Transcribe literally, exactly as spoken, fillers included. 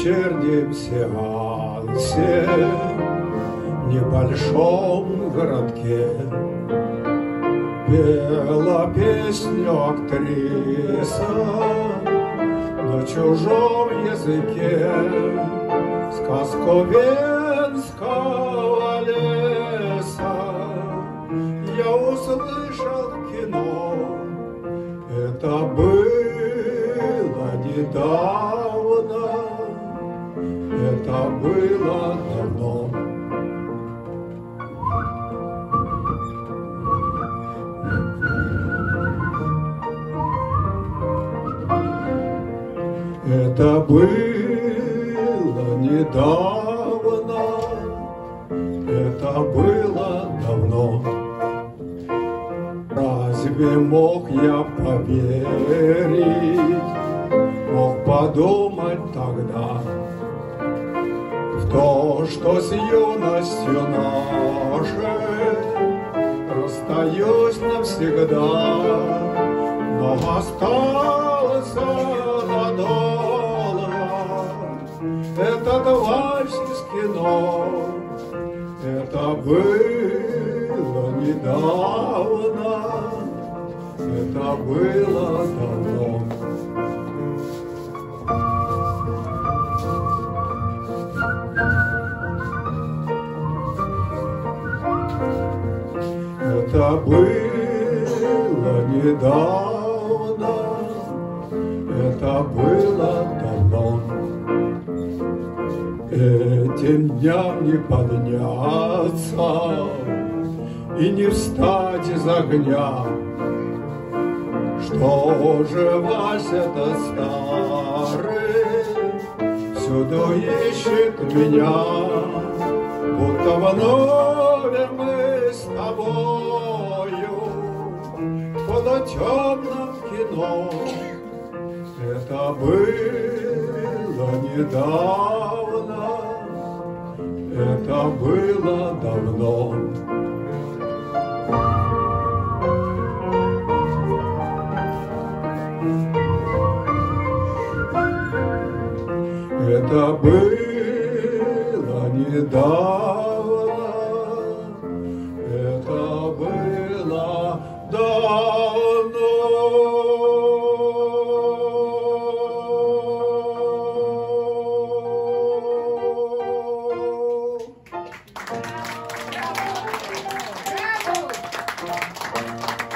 вечернем сеансе в небольшом городке пела песню актриса на чужом языке, сказку Венского леса я услышал в кино. Это было недавно, это было давно. Это было недавно, это было давно. Разве мог я поверить, мог подумать тогда в то, что с юностью нашей расстаюсь навсегда, но остался надолго этот вальс из кино. Это было недавно, это было давно. Это было недавно, это было давно. Этим дням не подняться и не встать из огня. Что же Вася-то старый всюду ищет меня, будто вновь мы с тобою в полутемном кино. Это было недавно, это было давно. Это было недавно, это было давно. Браво!